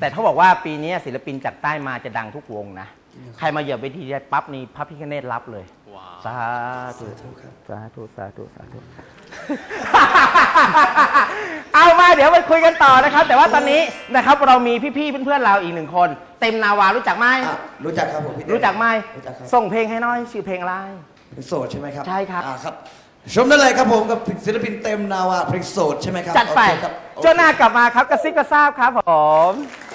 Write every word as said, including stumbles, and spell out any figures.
แต่เขาบอกว่าปีนี้ศิลปินจากใต้มาจะดังทุกวงนะใครมาเหยียบเวทีได้ปั๊บนี่พระพิฆเนศรับเลยสาธุสาธุครับสาธุสาธุสาธุ เอามาเดี๋ยวไปคุยกันต่อนะครับ แต่ว่าตอนนี้นะครับเรามีพี่ๆเพื่อนๆเราอีกหนึ่งคน เต็มนาวารู้จักไหมอ่ะรู้จักครับผมพี่เต้รู้จักไหมรู้จักครับส่งเพลงให้หน้อยชื่อเพลงอะไรเพลงโสดใช่ไหมครับใช่ครับอ่าครับชมได้เลยครับผมกับศิลปินเต็มนาวาเพลงโสดใช่ไหมครับจัดไปโอเคครับช่วงหน้ากลับมาครับกระซิบกระซาบครับผม